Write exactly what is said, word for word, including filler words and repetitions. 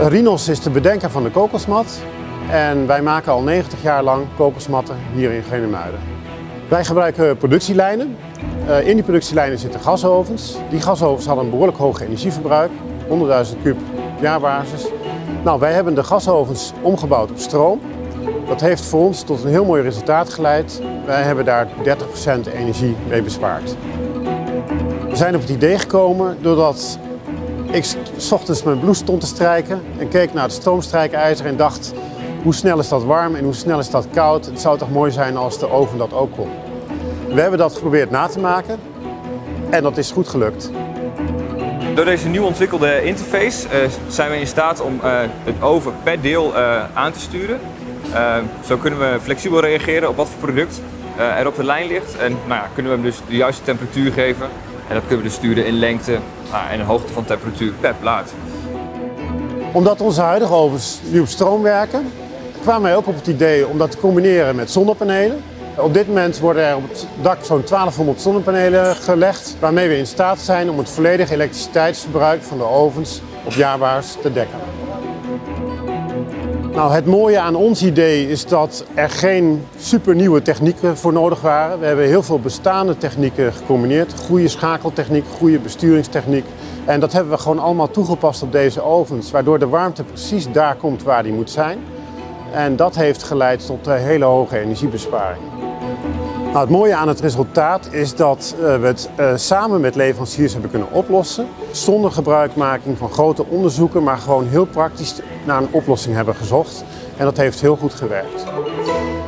Rhinos is de bedenker van de kokosmat en wij maken al negentig jaar lang kokosmatten hier in Genemuiden. Wij gebruiken productielijnen. In die productielijnen zitten gasovens. Die gasovens hadden een behoorlijk hoog energieverbruik, honderdduizend kub op jaarbasis. Nou, wij hebben de gasovens omgebouwd op stroom. Dat heeft voor ons tot een heel mooi resultaat geleid. Wij hebben daar dertig procent energie mee bespaard. We zijn op het idee gekomen doordat ik 's ochtends mijn blouse stond te strijken en keek naar het stroomstrijkijzer en dacht: hoe snel is dat warm en hoe snel is dat koud? Het zou toch mooi zijn als de oven dat ook kon. We hebben dat geprobeerd na te maken en dat is goed gelukt. Door deze nieuw ontwikkelde interface uh, zijn we in staat om uh, het oven per deel uh, aan te sturen. Uh, zo kunnen we flexibel reageren op wat voor product uh, er op de lijn ligt. En nou ja, kunnen we hem dus de juiste temperatuur geven. En dat kunnen we dus sturen in lengte nou, en een hoogte van temperatuur per plaat. Omdat onze huidige ovens nu op stroom werken, kwamen wij ook op het idee om dat te combineren met zonnepanelen. Op dit moment worden er op het dak zo'n twaalfhonderd zonnepanelen gelegd, waarmee we in staat zijn om het volledige elektriciteitsverbruik van de ovens op jaarbasis te dekken. Nou, het mooie aan ons idee is dat er geen supernieuwe technieken voor nodig waren. We hebben heel veel bestaande technieken gecombineerd. Goede schakeltechniek, goede besturingstechniek. En dat hebben we gewoon allemaal toegepast op deze ovens, waardoor de warmte precies daar komt waar die moet zijn. En dat heeft geleid tot een hele hoge energiebesparing. Nou, het mooie aan het resultaat is dat uh, we het uh, samen met leveranciers hebben kunnen oplossen. Zonder gebruikmaking van grote onderzoeken, maar gewoon heel praktisch naar een oplossing hebben gezocht. En dat heeft heel goed gewerkt.